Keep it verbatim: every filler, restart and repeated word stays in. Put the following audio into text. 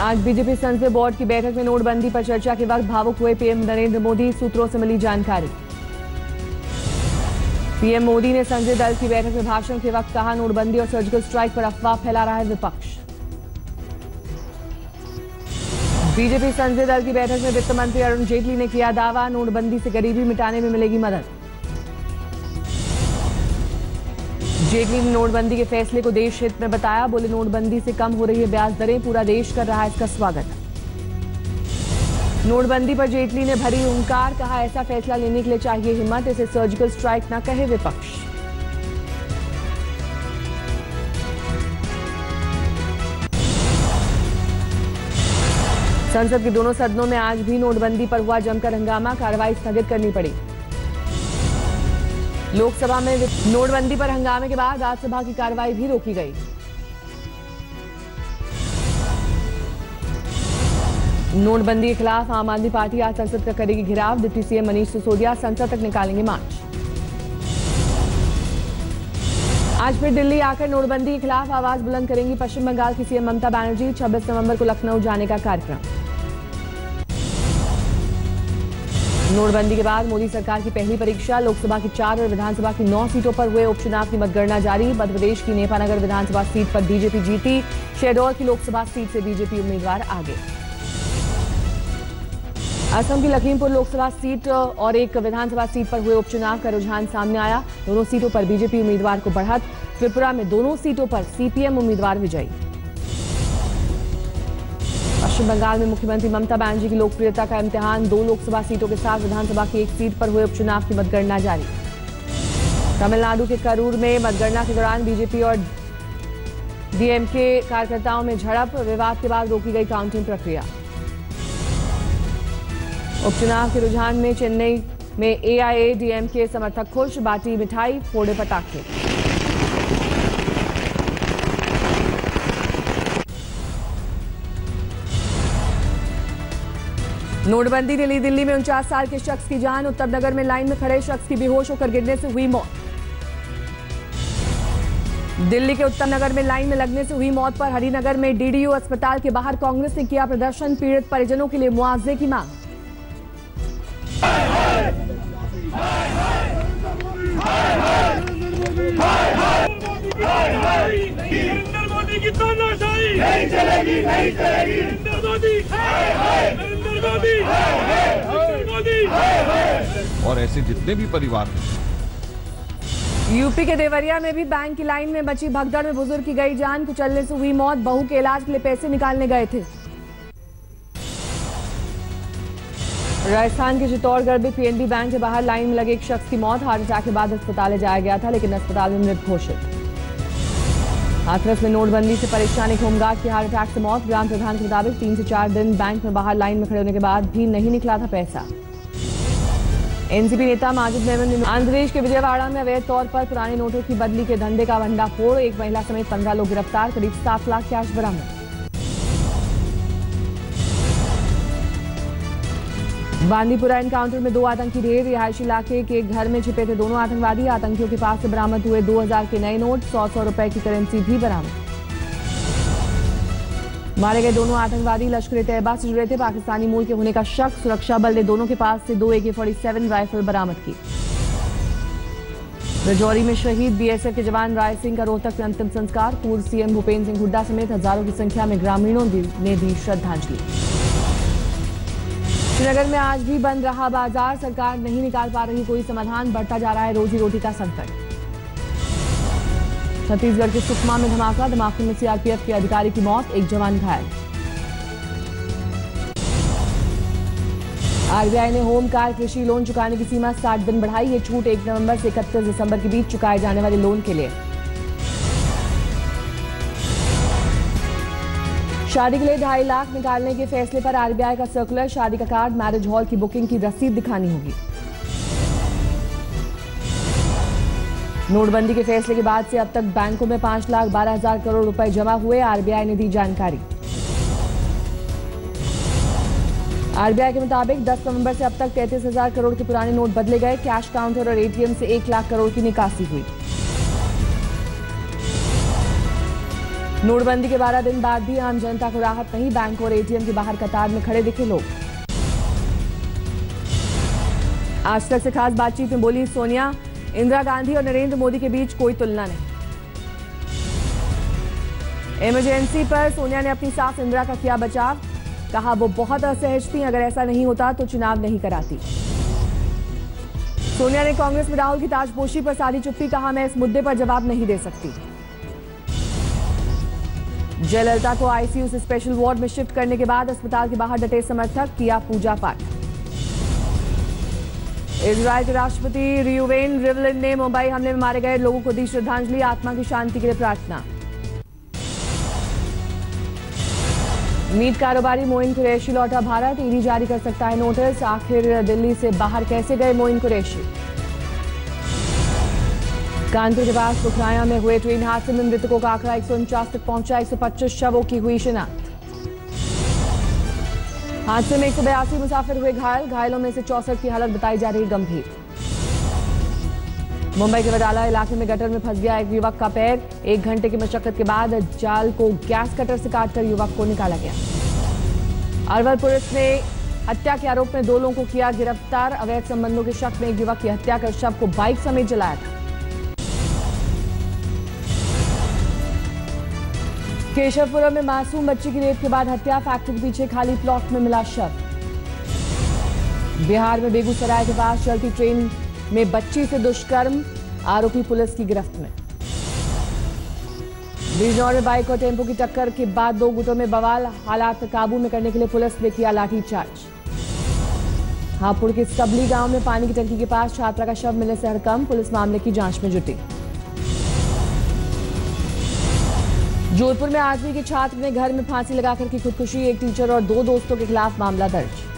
आज बीजेपी संसदीय बोर्ड की बैठक में नोटबंदी पर चर्चा के वक्त भावुक हुए पीएम नरेंद्र मोदी। सूत्रों से मिली जानकारी। पीएम मोदी ने संसदीय दल की बैठक में भाषण के वक्त कहा, नोटबंदी और सर्जिकल स्ट्राइक पर अफवाह फैला रहा है विपक्ष। बीजेपी संसदीय दल की बैठक में वित्त मंत्री अरुण जेटली ने किया दावा, नोटबंदी से गरीबी मिटाने में मिलेगी मदद। जेटली ने नोटबंदी के फैसले को देश हित में बताया। बोले, नोटबंदी से कम हो रही है ब्याज दरें, पूरा देश कर रहा है इसका स्वागत। नोटबंदी पर जेटली ने भरी हुंकार, कहा ऐसा फैसला लेने के लिए चाहिए हिम्मत, इसे सर्जिकल स्ट्राइक न कहे विपक्ष। संसद के दोनों सदनों में आज भी नोटबंदी पर हुआ जमकर हंगामा, कार्रवाई स्थगित करनी पड़ी। लोकसभा में नोटबंदी पर हंगामे के बाद राज्यसभा की कार्रवाई भी रोकी गई। नोटबंदी के खिलाफ आम आदमी पार्टी आज संसद का करेगी घेराव। डिप्टी सीएम मनीष सिसोदिया संसद तक निकालेंगे मार्च। आज फिर दिल्ली आकर नोटबंदी के खिलाफ आवाज बुलंद करेंगी पश्चिम बंगाल की सीएम ममता बनर्जी। छब्बीस नवंबर को लखनऊ जाने का कार्यक्रम। नोटबंदी के बाद मोदी सरकार की पहली परीक्षा। लोकसभा की चार और विधानसभा की नौ सीटों पर हुए उपचुनाव की मतगणना जारी। मध्य प्रदेश की नेपानगर विधानसभा सीट पर बीजेपी जीती। शहडोल की लोकसभा सीट से बीजेपी उम्मीदवार आगे। असम की लखीमपुर लोकसभा सीट और एक विधानसभा सीट पर हुए उपचुनाव का रुझान सामने आया। दोनों सीटों पर बीजेपी उम्मीदवार को बढ़त। त्रिपुरा में दोनों सीटों पर सीपीएम उम्मीदवार विजयी। पश्चिम बंगाल में मुख्यमंत्री ममता बनर्जी की लोकप्रियता का इम्तिहान। दो लोकसभा सीटों के साथ विधानसभा की एक सीट पर हुए उपचुनाव की मतगणना जारी। तमिलनाडु के करूर में मतगणना के दौरान बीजेपी और डीएमके कार्यकर्ताओं में झड़प। विवाद के बाद रोकी गई काउंटिंग प्रक्रिया। उपचुनाव के रुझान में चेन्नई में एआईएडीएमके समर्थक खुश, बाटी मिठाई, फोड़े पटाखे। नोटबंदी ने ली दिल्ली में उनचास साल के शख्स की जान। उत्तर नगर में लाइन में खड़े शख्स की बेहोश होकर गिरने से हुई मौत। दिल्ली के उत्तर नगर में लाइन में लगने से हुई मौत पर हरिनगर में डीडीयू अस्पताल के बाहर कांग्रेस ने किया प्रदर्शन। पीड़ित परिजनों के लिए मुआवजे की मांग। नरेंद्र मोदी की तानाशाही नहीं चलेगी, नहीं चलेगी। नरेंद्र मोदी, नरेंद्र मोदी, नरेंद्र मोदी। और ऐसे जितने भी परिवार हैं। यूपी के देवरिया में भी बैंक की लाइन में बची भगदड़ में बुजुर्ग की गई जान। कुचलने से हुई मौत। बहू के इलाज के लिए पैसे निकालने गए थे। राजस्थान के चित्तौड़गढ़ में पीएनबी बैंक के बाहर लाइन में लगे एक शख्स की मौत। हार्ट अटैक के बाद अस्पताल ले जाया गया था, लेकिन अस्पताल में मृत घोषित। हाथरस में नोटबंदी से परेशान एक होमगार्ड की हार्ट अटैक से मौत। ग्राम प्रधान के मुताबिक तीन से चार दिन बैंक में बाहर लाइन में खड़े होने के बाद भी नहीं निकला था पैसा। एनसीपी नेता माजिद मेमन ने आंध्र प्रदेश के विजयवाड़ा में अवैध तौर पर पुराने नोटों की बदली के धंधे का भंडाफोड़। एक महिला समेत पंद्रह लोग गिरफ्तार। करीब सात लाख कैश बरामद। बांदीपुरा एनकाउंटर में दो आतंकी ढेर। रिहायशी इलाके के घर में छिपे थे दोनों आतंकवादी। आतंकियों के पास से बरामद हुए दो हजार के नए नोट। सौ सौ रुपए की करेंसी भी बरामद। मारे गए दोनों आतंकवादी लश्कर तैयबा से जुड़े थे। पाकिस्तानी मूल के होने का शक। सुरक्षा बल ने दोनों के पास से दो एके फोर्टी सेवन राइफल बरामद की। राजौरी में शहीद बीएसएफ के जवान राय सिंह का रोहतक में अंतिम संस्कार। पूर्व सीएम भूपेंद्र सिंह हुड्डा समेत हजारों की संख्या में ग्रामीणों ने दी श्रद्धांजलि। श्रीनगर में आज भी बंद रहा बाजार। सरकार नहीं निकाल पा रही कोई समाधान। बढ़ता जा रहा है रोजी रोटी का संकट। छत्तीसगढ़ के सुकमा में धमाका। धमाके में सीआरपीएफ के अधिकारी की मौत, एक जवान घायल। आरबीआई ने होम कार कृषि लोन चुकाने की सीमा साठ दिन बढ़ाई। ये छूट एक नवंबर से इकतीस दिसंबर के बीच चुकाए जाने वाले लोन के लिए। शादी के लिए ढाई लाख निकालने के फैसले पर आरबीआई का सर्कुलर। शादी का कार्ड, मैरिज हॉल की बुकिंग की रसीद दिखानी होगी। नोटबंदी के फैसले के बाद से अब तक बैंकों में पांच लाख बारह हजार करोड़ रुपए जमा हुए। आरबीआई ने दी जानकारी। आरबीआई के मुताबिक दस नवंबर से अब तक तैंतीस हजार करोड़ के पुराने नोट बदले गए। कैश काउंटर और एटीएम से एक लाख करोड़ की निकासी हुई। नोटबंदी के बारह दिन बाद भी आम जनता को राहत नहीं, बैंक और एटीएम के बाहर कतार में खड़े दिखे लोग। आज तक से खास बातचीत में बोली सोनिया, इंदिरा गांधी और नरेंद्र मोदी के बीच कोई तुलना नहीं। इमरजेंसी पर सोनिया ने अपनी सास इंदिरा का किया बचाव, कहा वो बहुत असहज थी, अगर ऐसा नहीं होता तो चुनाव नहीं कराती। सोनिया ने कांग्रेस में राहुल की ताजपोशी पर साधी चुप्पी, कहा मैं इस मुद्दे पर जवाब नहीं दे सकती। जयललिता को आईसीयू से स्पेशल वार्ड में शिफ्ट करने के बाद अस्पताल के बाहर डटे समर्थक, किया पूजा पाठ। इजराइल के राष्ट्रपति रियूवेन रिवलिन ने मुंबई हमले में मारे गए लोगों को दी श्रद्धांजलि, आत्मा की शांति के लिए प्रार्थना। मीट कारोबारी मोइन कुरैशी लौटा भारत, ईडी जारी कर सकता है नोटिस, आखिर दिल्ली से बाहर कैसे गए मोइन कुरैशी। कानपुर के पास पुखराया में हुए ट्रेन हादसे में मृतकों का आंकड़ा एक सौ उनचास तक पहुंचा, एक सौ पच्चीस शवों की हुई शिनाख्त। हादसे में एक सौ बयासी मुसाफिर हुए घायल, घायलों में से चौसठ की हालत बताई जा रही गंभीर। मुंबई के वडाला इलाके में गटर में फंस गया एक युवक का पैर, एक घंटे की मशक्कत के बाद जाल को गैस कटर से काटकर युवक को निकाला गया। अरवल पुलिस ने हत्या के आरोप में दो लोगों को किया गिरफ्तार, अवैध संबंधों के शक में एक युवक की हत्या कर शव को बाइक समेत जलाया था। केशवपुरम में मासूम बच्ची की रेप के बाद हत्या, फैक्ट्री के पीछे खाली प्लॉट में मिला शव। बिहार में बेगूसराय के पास चलती ट्रेन में बच्ची से दुष्कर्म, आरोपी पुलिस की गिरफ्त में। बिजनौर में बाइक और टेम्पो की टक्कर के बाद दो गुटों में बवाल, हालात काबू में करने के लिए पुलिस ने किया लाठीचार्ज। हापुड़ के सबली गांव में पानी की टंकी के पास छात्रा का शव मिलने से हड़कंप, पुलिस मामले की जांच में जुटी। जोधपुर में आठवीं के छात्र ने घर में फांसी लगाकर की खुदकुशी, एक टीचर और दो दोस्तों के खिलाफ मामला दर्ज।